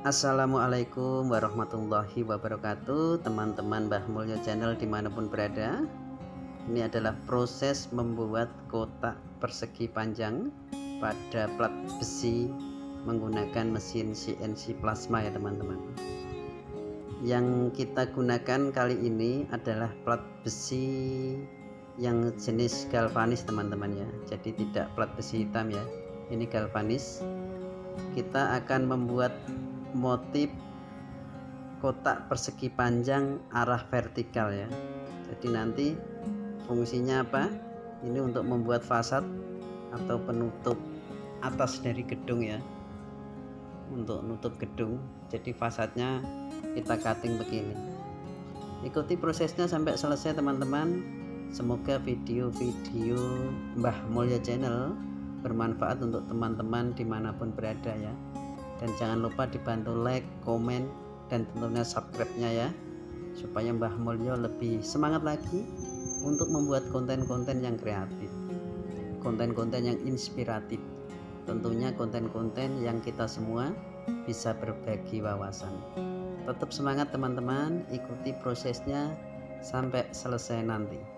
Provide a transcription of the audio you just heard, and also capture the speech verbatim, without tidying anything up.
Assalamualaikum warahmatullahi wabarakatuh, teman-teman Mbah Mulyo Channel dimanapun berada. Ini adalah proses membuat kotak persegi panjang pada plat besi menggunakan mesin C N C plasma ya teman-teman. Yang kita gunakan kali ini adalah plat besi yang jenis galvanis teman-teman ya, jadi tidak plat besi hitam ya, ini galvanis. Kita akan membuat motif kotak persegi panjang arah vertikal ya. Jadi nanti fungsinya apa? Ini untuk membuat fasad atau penutup atas dari gedung ya, untuk nutup gedung. Jadi fasadnya kita cutting begini. Ikuti prosesnya sampai selesai teman-teman. Semoga video-video Mbah Mulyo Channel bermanfaat untuk teman-teman dimanapun berada ya. Dan jangan lupa dibantu like, komen, dan tentunya subscribe-nya ya, supaya Mbah Mulyo lebih semangat lagi untuk membuat konten-konten yang kreatif, konten-konten yang inspiratif, tentunya konten-konten yang kita semua bisa berbagi wawasan. Tetap semangat teman-teman, ikuti prosesnya sampai selesai nanti.